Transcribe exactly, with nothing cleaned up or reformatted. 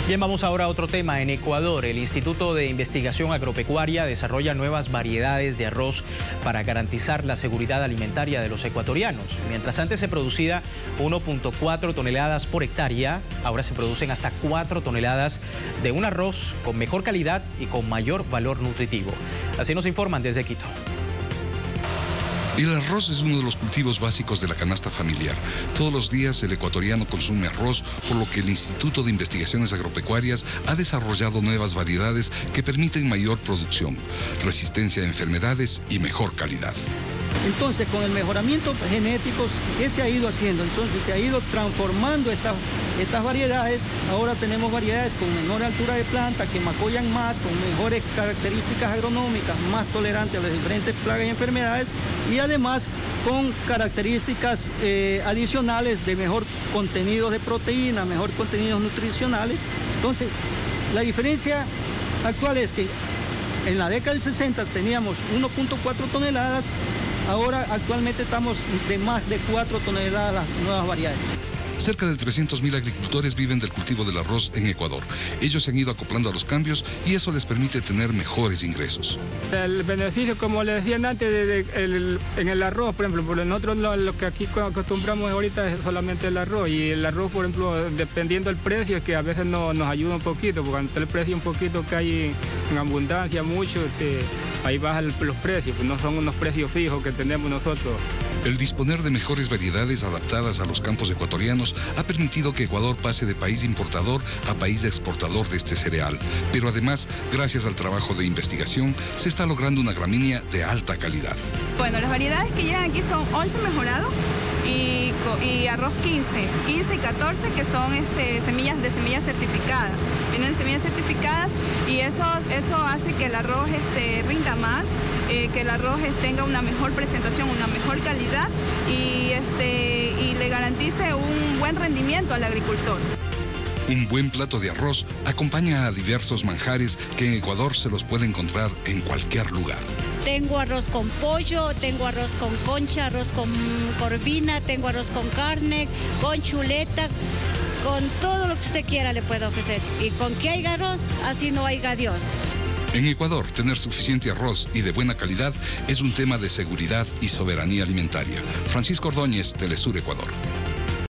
Bien, vamos ahora a otro tema. En Ecuador, el Instituto de Investigación Agropecuaria desarrolla nuevas variedades de arroz para garantizar la seguridad alimentaria de los ecuatorianos. Mientras antes se producía uno punto cuatro toneladas por hectárea, ahora se producen hasta cuatro toneladas de un arroz con mejor calidad y con mayor valor nutritivo. Así nos informan desde Quito. El arroz es uno de los cultivos básicos de la canasta familiar. Todos los días el ecuatoriano consume arroz, por lo que el Instituto de Investigaciones Agropecuarias ha desarrollado nuevas variedades que permiten mayor producción, resistencia a enfermedades y mejor calidad. Entonces, con el mejoramiento genético, ¿qué se ha ido haciendo? Entonces, se ha ido transformando estas, estas variedades. Ahora tenemos variedades con menor altura de planta, que macollan más, con mejores características agronómicas, más tolerantes a las diferentes plagas y enfermedades, y además con características eh, adicionales de mejor contenido de proteína, mejor contenidos nutricionales. Entonces, la diferencia actual es que en la década del sesenta teníamos uno punto cuatro toneladas, ahora actualmente estamos de más de cuatro toneladas las nuevas variedades. Cerca de trescientos mil agricultores viven del cultivo del arroz en Ecuador. Ellos se han ido acoplando a los cambios y eso les permite tener mejores ingresos. El beneficio, como le decían antes, de, de, el, en el arroz, por ejemplo, porque nosotros lo, lo que aquí acostumbramos ahorita es solamente el arroz. Y el arroz, por ejemplo, dependiendo del precio, es que a veces no, nos ayuda un poquito, porque ante el precio un poquito que hay en abundancia, mucho, este, ahí bajan los precios, pues no son unos precios fijos que tenemos nosotros. El disponer de mejores variedades adaptadas a los campos ecuatorianos ha permitido que Ecuador pase de país importador a país exportador de este cereal. Pero además, gracias al trabajo de investigación, se está logrando una gramínea de alta calidad. Bueno, las variedades que llegan aquí son once mejorado y, y arroz quince, quince y catorce, que son este, semillas de semillas certificadas. Vienen semillas certificadas y eso, eso hace que el arroz este, rinda más, eh, que el arroz tenga una mejor presentación, una mejor calidad y, este, y le garantice un buen rendimiento al agricultor. Un buen plato de arroz acompaña a diversos manjares que en Ecuador se los puede encontrar en cualquier lugar. Tengo arroz con pollo, tengo arroz con concha, arroz con corvina, tengo arroz con carne, con chuleta, con todo lo que usted quiera le puedo ofrecer. Y con que haya arroz, así no haya Dios. En Ecuador, tener suficiente arroz y de buena calidad es un tema de seguridad y soberanía alimentaria. Francisco Ordóñez, Telesur Ecuador.